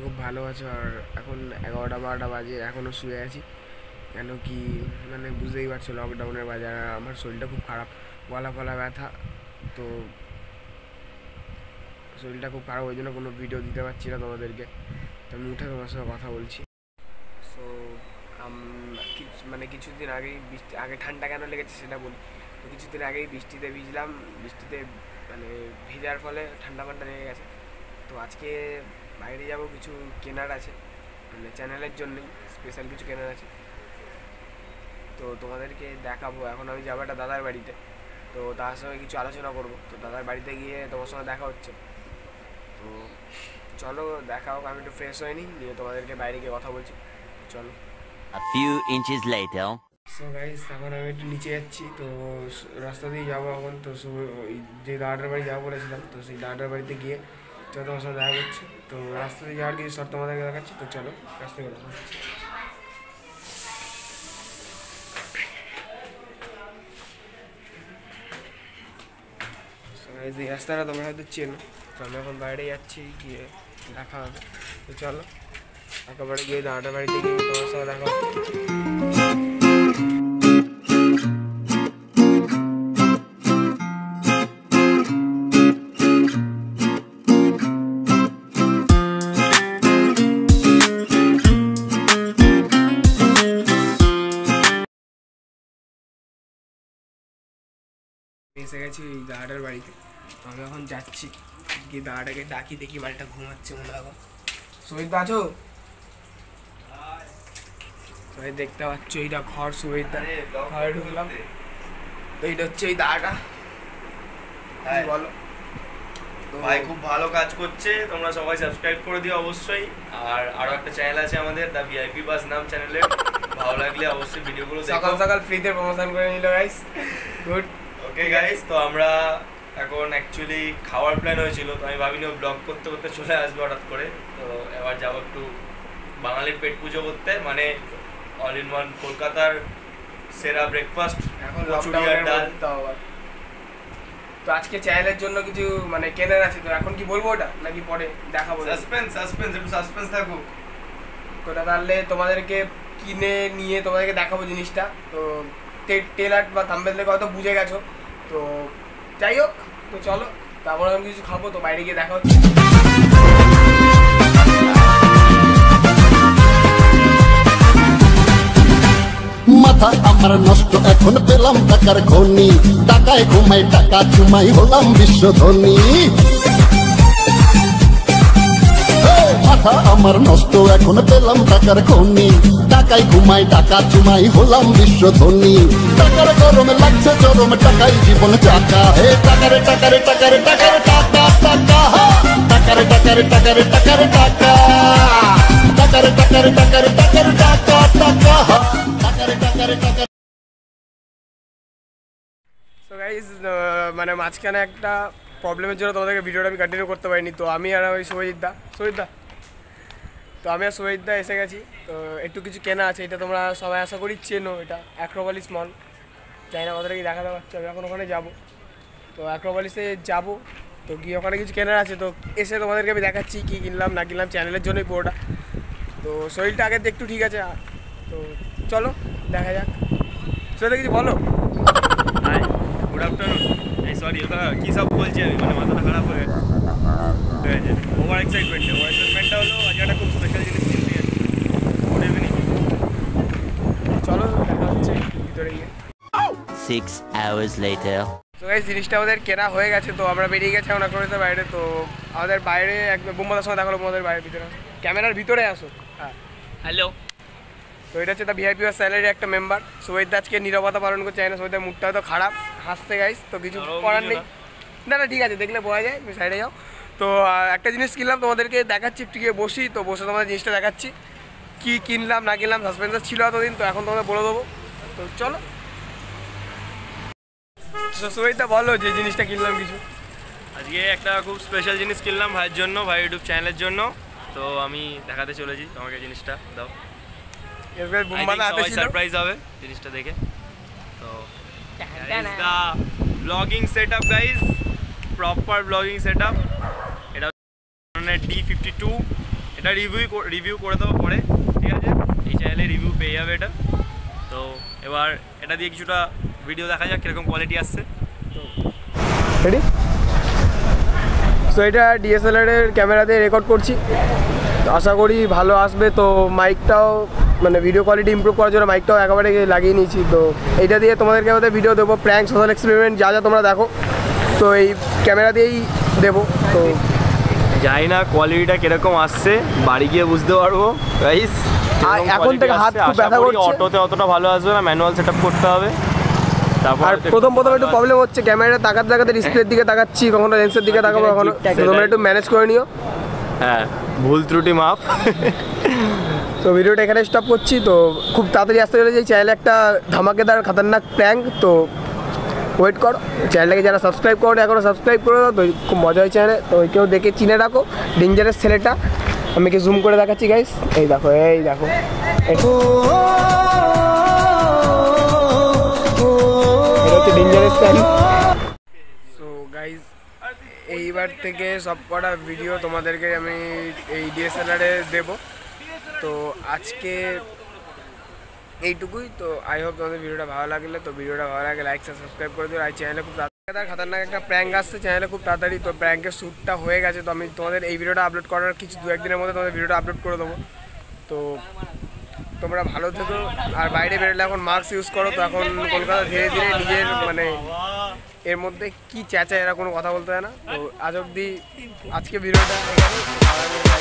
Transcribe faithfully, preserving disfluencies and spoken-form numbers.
খুব ভালো আছো। আর এখন এগারোটা বারোটা বাজে, এখনও শুয়ে আছি। কেন কি মানে বুঝতেই পারছো লকডাউনের বাজার, আর আমার শরীরটা খুব খারাপ, গলা ফলা ব্যথা, তো শরীরটা খুব খারাপ, ওই জন্য কোনো ভিডিও দিতে পারছি না তোমাদেরকে। তো আমি উঠে তোমার সঙ্গে কথা বলছি। সো মানে কিছুদিন আগেই বৃষ্টি, আগে ঠান্ডা কেন লেগেছে সেটা বলি। তো কিছুদিন আগেই বৃষ্টিতে ভিজলাম, বৃষ্টিতে মানে ভিজার ফলে ঠান্ডা ফান্ডা লেগে গেছে। তো আজকে বাইরে যাব, কিছু কেনার আছে, মানে চ্যানেলের জন্যই স্পেশাল কিছু কেনার আছে, তো তোমাদেরকে দেখাবো। এখন আমি যাবো একটা দাদার বাড়িতে, তো তার সঙ্গে কিছু আলোচনা করব। তো দাদার বাড়িতে গিয়ে তোমার সঙ্গে দেখা হচ্ছে। তো চলো দেখা হোক, আমি একটু ফ্রেশ হয়নি, নিয়ে তোমাদেরকে বাইরে গিয়ে কথা বলছি। চলো। A few inches later. So guys, এখন আমি একটু নিচে যাচ্ছি, তো রাস্তা দিয়ে যাবো এখন। তো ওই যে দাদার বাড়ি যাবো বলেছিলাম, তো সেই দাদার বাড়িতে গিয়ে চলো তোমার সাথে দেখা করছি। তো রাস্তা দিয়ে যাওয়ার কিছু শর্ত তোমাদেরকে দেখাচ্ছি। তো চলো রাস্তায় কথা বলছি। এই রাস্তাটা তোমরা হয়তো চেনো, তো আমি এখন বাইরে যাচ্ছি, গিয়ে দেখা হবে। তো চলো একেবারে গিয়ে দাদার বাড়িতে গিয়ে তোমার সাথে দেখা হচ্ছে। এসে গেছি এই দাদাটার বাড়িতে। আমি এখন যাচ্ছি, গিয়ে দাদাটাকে ডাকি, দেখি বাড়িটা ঘুমাচ্ছে মনে হয়। সুমিত আছো? সবাই দেখতে পাচ্ছ এইটা ঘর সুমিতদা, ঘরে ঢুকলাম। তো এইটা হচ্ছে এই দাদাটা। বলো ভাই, খুব ভালো কাজ করছে, তোমরা সবাই সাবস্ক্রাইব করে দিও অবশ্যই। আর আরো একটা চ্যানেল আছে আমাদের, দ্য ভিআইপি বাস নাম চ্যানেলে, ভালো লাগলে অবশ্যই ভিডিওগুলো দেখো। সকাল সকাল ফ্রিতে প্রমোশন করে নিল গাইস, গুড। ওকে গাইস, তো আমরা এখন অ্যাকচুয়ালি খাওয়ার প্ল্যান হয়েছিল, তো আমি ভাবিনি ব্লগ করতে করতে চলে আসবো হঠাৎ করে। তো এবার যাবো একটু বাঙালির পেট পুজো করতে, মানে অল ইন ওয়ান কলকাতার সেরা ব্রেকফাস্ট, এখন লকডাউনের ডাল। তো আজকে চ্যানেলের জন্য কিছু মানে কেনার আছে, তো এখন কি বলবো ওটা নাকি পরে দেখাবো? সাসপেন্স সাসপেন্স একটু সাসপেন্স থাকুক। তো তাহলে তোমাদেরকে কিনে নিয়ে তোমাদেরকে দেখাবো জিনিসটা। তো টেলার বা থাম্বনেল থেকে হয়তো বুঝে গেছো। তো যাই হোক, তো চলো তারপর আমি কিছু খাবো, তো বাইরে গিয়ে দেখা হচ্ছে। মাথা আমার নষ্ট, এখন পেলাম টাকার খনি, টাকায় ঘুমাই টাকা চুমাই হলাম বিশ্ব ধনী। মাথা আমার নষ্ট, এখন পেলাম টাকার খনি, টাকায় ঘুমাই টাকা চুমাই হলাম বিশ্ব ধনী। টাকার গরমে লাগছে চরম, টাকাই জীবন চাকা, হে টাকারে টাকারে টাকারে টাকারে টাকা টাকা, টাকারে টাকারে টাকারে টাকারে টাকা, টাকারে টাকারে টাকারে টাকারে টাকা টাকা, টাকারে টাকারে টাকারে। সো গাইস, মানে মাঝখানে একটা প্রবলেমের জন্য তোমাদেরকে ভিডিওটা আমি কন্টিনিউ করতে পারিনি। তো আমি আর ওই সুমিতদা সুমিতদা তো আমি আর সুমিতদা এসে গেছি। তো একটু কিছু কেনা আছে, এটা তোমরা সবাই আশা করি চেনো, এটা অ্যাক্রোপলিস মল। চাই না ওদেরকে দেখাতে পারছি, আমি এখন ওখানে যাবো। তো অ্যাক্রোপলিসে যাবো, তো গিয়ে ওখানে কিছু কেনার আছে। তো এসে তোমাদেরকে আমি দেখাচ্ছি কী কিনলাম না কিনলাম, চ্যানেলের জন্যই পুরোটা। তো শরীরটা আগের দিয়ে একটু ঠিক আছে, তো চলো দেখা যাক। সেটা কিছু বলো। Hi, good afternoon. এই সরি, ওটা কী সব বলছি আমি, মানে মাথাটা খারাপ হয়ে গেছে। ওভার এক্সাইটমেন্টে ওভার এক্সাইটমেন্টটা হলো আজকে একটা খুব স্পেশাল জিনিস কিনতে যাচ্ছি। Good evening. চলো দেখা হচ্ছে ভিতরে গিয়ে। Six hours later. তো এই জিনিসটা আমাদের কেনা হয়ে গেছে, তো আমরা বেরিয়ে গেছি এখন অ্যাক্রোপলিসের বাইরে। তো আমাদের বাইরে একদম বোম্বাদার সঙ্গে দেখা হলো, আমাদের বাইরের ভিতরে ক্যামেরার ভিতরে আসো। হ্যাঁ, হ্যালো। তো এটা হচ্ছে দ্য ভিআইপি বাস স্যালারির একটা মেম্বার। সুমিত আজকে নীরবতা পালন করছে, না সুমিতের মুখটা হয়তো খারাপ, হাসতে গাইস, তো কিছু করার নেই। না না ঠিক আছে, দেখলে বোঝা যায়, তুমি সাইডে যাও। তো একটা জিনিস কিনলাম, তোমাদেরকে দেখাচ্ছি, একটু গিয়ে বসি। তো বসে তোমাদের জিনিসটা দেখাচ্ছি, কী কিনলাম না কিনলাম, সাসপেন্সার ছিল এতদিন, তো এখন তোমাদের বলে দেবো। তো চলো। তো সুমিতদা বলো যে জিনিসটা কিনলাম কিছু। আজকে একটা খুব স্পেশাল জিনিস কিনলাম ভাইয়ের জন্য, ভাই ইউটিউব চ্যানেলের জন্য। তো আমি দেখাতে চলেছি, তোমাকে জিনিসটা দাও। সারপ্রাইজ হবে জিনিসটা দেখে। তো the blogging set up guys, proper blogging set up. এটা ডি ফিফটি টু, এটা এটা রিভিউ রিভিউ করে দেবো পরে, ঠিক আছে? এই চ্যানেলে রিভিউ পেয়ে যাবে এটা। তো এবার এটা দিয়ে কিছুটা ভিডিও দেখা যাক কীরকম কোয়ালিটি আসছে। রেডি? সো এটা ডিএসএলআরের ক্যামেরা দিয়ে রেকর্ড করছি, তো আশা করি ভালো আসবে। তো মাইকটাও মানে ভিডিও কোয়ালিটি ইমপ্রুভ করার জন্য মাইকটাও একেবারে লাগিয়ে নিয়েছি। তো এইটা দিয়ে তোমাদেরকে আমাদের ভিডিও দেবো, প্র্যাঙ্ক, সোশ্যাল এক্সপেরিমেন্ট যা যা তোমরা দেখো, তো এই ক্যামেরা দিয়েই দেবো। তো জানি না কোয়ালিটিটা কিরকম আসছে, বাড়ি গিয়ে বুঝতে পারবো গাইস। আর এখন থেকে হাত খুব ব্যথা করছে। অটোতে অতটা ভালো আসবে না, ম্যানুয়াল সেটআপ করতে হবে। আর প্রথম প্রথম একটু প্রবলেম হচ্ছে, ক্যামেরাটা তাকাতে তাকাতে ডিসপ্লের দিকে তাকাচ্ছি, কখনো লেন্সের দিকে তাকাবো, কখনো। তোমরা একটু ম্যানেজ করে নিও। হ্যাঁ, ভুল ত্রুটি মাপ। তো ভিডিওটা এখানে স্টপ করছি। তো খুব তাড়াতাড়ি আসতে চলেছে এই চ্যানেলে একটা ধামাকেদার খতরনাক প্র্যাঙ্ক। তো ওয়েট করো, চ্যানেলটাকে যারা সাবস্ক্রাইব করো এখনও সাবস্ক্রাইব করে দাও। তো খুব মজা হয় চ্যানেলে, তো কেউ দেখে চিনে রাখো। ডেঞ্জারাস ছেলেটা আমি কি জুম করে দেখাচ্ছি গাইস, এই দেখো, এই দেখো, এটা হচ্ছে ডেঞ্জারাস চ্যানেল। সো গাইস, এইবার থেকে সব কটা ভিডিও তোমাদেরকে আমি এই ডিএসএলআরে দেবো। তো আজকে এইটুকুই। তো আই হোপ তোমাদের ভিডিওটা ভালো লাগলে, তো ভিডিওটা ভালো লাগে লাইক সাবস্ক্রাইব করে দিও। আর চ্যানেলে খুব তাড়াতাড়ি খতরনাক একটা প্র্যাঙ্ক আসছে চ্যানেলে খুব তাড়াতাড়ি। তো প্র্যাঙ্কের শ্যুটটা হয়ে গেছে, তো আমি তোমাদের এই ভিডিওটা আপলোড করার কিছু দু একদিনের মধ্যে তোমাদের ভিডিওটা আপলোড করে দেবো। তো তোমরা ভালো থেকো, আর বাইরে বেরোলে এখন মাস্ক ইউজ করো। তো এখন কলকাতা ধীরে ধীরে নিজের মানে এর মধ্যে কি চেঁচা এরা কোনো কথা বলতে হয় না। তো আজ অবধি আজকে ভিডিওটা এখানে